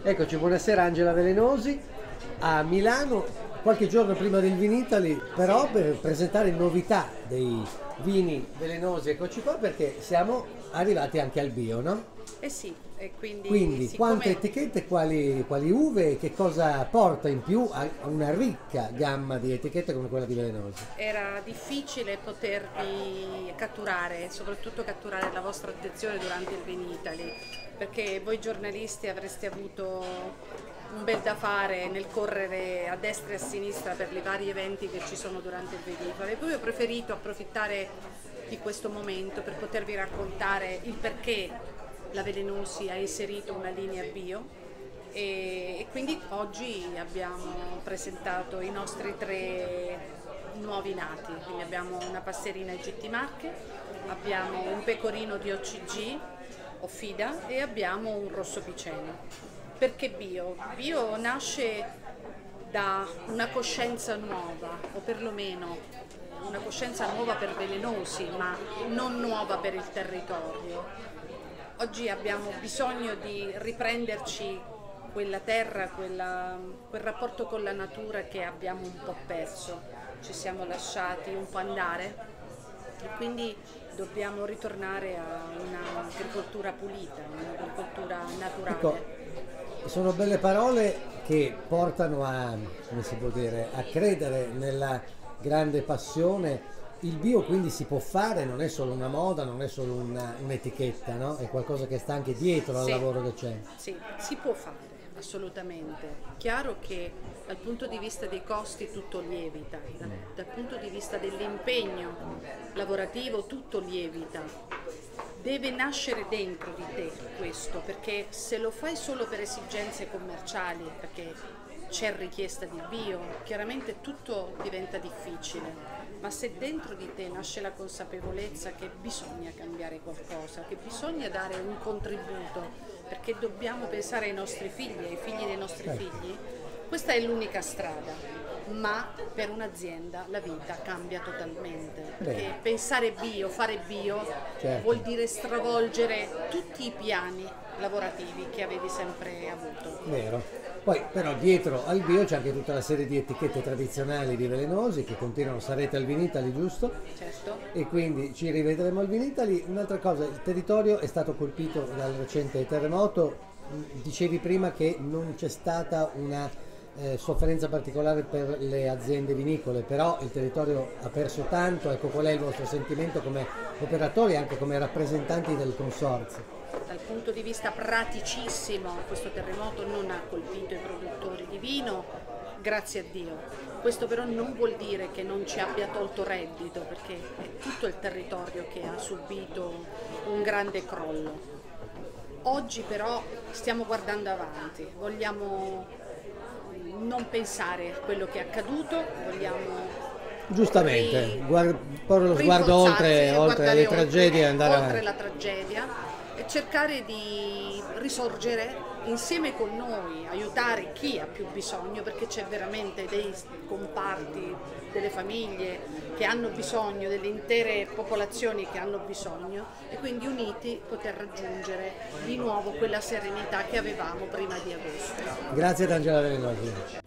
Eccoci, buonasera Angela Velenosi a Milano, qualche giorno prima del Vinitaly, però per presentare novità dei vini velenosi. Eccoci qua perché siamo arrivati anche al bio, no? Eh sì, e quindi Quindi quante siccome etichette, quali uve e che cosa porta in più a una ricca gamma di etichette come quella di Velenosi? era difficile potervi catturare, soprattutto catturare la vostra attenzione durante il Vinitaly, perché voi giornalisti avreste avuto un bel da fare nel correre a destra e a sinistra per i vari eventi che ci sono durante il Vinitaly. E poi ho preferito approfittare di questo momento per potervi raccontare il perché la Velenosi ha inserito una linea bio e quindi oggi abbiamo presentato i nostri tre nuovi nati. Quindi abbiamo una passerina GT Marche, abbiamo un pecorino di OCG o FIDA e abbiamo un rosso piceno. Perché bio? Bio nasce da una coscienza nuova, o perlomeno una coscienza nuova per Velenosi, ma non nuova per il territorio. Oggi abbiamo bisogno di riprenderci quella terra, quel rapporto con la natura che abbiamo un po' perso, ci siamo lasciati un po' andare e quindi dobbiamo ritornare a un'agricoltura pulita, un'agricoltura naturale. Ecco, sono belle parole che portano a, come si può dire, a credere nella grande passione. Il bio quindi si può fare, non è solo una moda, non è solo un'etichetta, no? È qualcosa che sta anche dietro al Sì, lavoro che c'è. sì, si può fare, assolutamente. Chiaro che dal punto di vista dei costi tutto lievita, dal punto di vista dell'impegno lavorativo tutto lievita. Deve nascere dentro di te questo, perché se lo fai solo per esigenze commerciali, perché c'è richiesta di bio, chiaramente tutto diventa difficile. Ma se dentro di te nasce la consapevolezza che bisogna cambiare qualcosa, che bisogna dare un contributo, perché dobbiamo pensare ai nostri figli, ai figli dei nostri figli, questa è l'unica strada, ma per un'azienda la vita cambia totalmente, perché pensare bio, fare bio, vuol dire stravolgere tutti i piani lavorativi che avevi sempre avuto. Vero. Poi però dietro al bio c'è anche tutta la serie di etichette tradizionali di Velenosi che continuano, sarete al Vinitaly, giusto? Certo. E quindi ci rivedremo al Vinitaly. Un'altra cosa, il territorio è stato colpito dal recente terremoto, dicevi prima che non c'è stata una sofferenza particolare per le aziende vinicole, però il territorio ha perso tanto. Ecco, qual è il vostro sentimento come operatori e anche come rappresentanti del consorzio? Dal punto di vista praticissimo, questo terremoto non ha colpito i produttori di vino, grazie a Dio. Questo però non vuol dire che non ci abbia tolto reddito, perché è tutto il territorio che ha subito un grande crollo. Oggi però stiamo guardando avanti, vogliamo non pensare a quello che è accaduto, vogliamo Giustamente, porre lo sguardo oltre le tragedie e andare oltre avanti. la tragedia e cercare di risorgere insieme con noi, aiutare chi ha più bisogno, perché c'è veramente dei comparti, delle famiglie che hanno bisogno, delle intere popolazioni che hanno bisogno e quindi uniti poter raggiungere di nuovo quella serenità che avevamo prima di agosto. Grazie ad Angela Velenosi.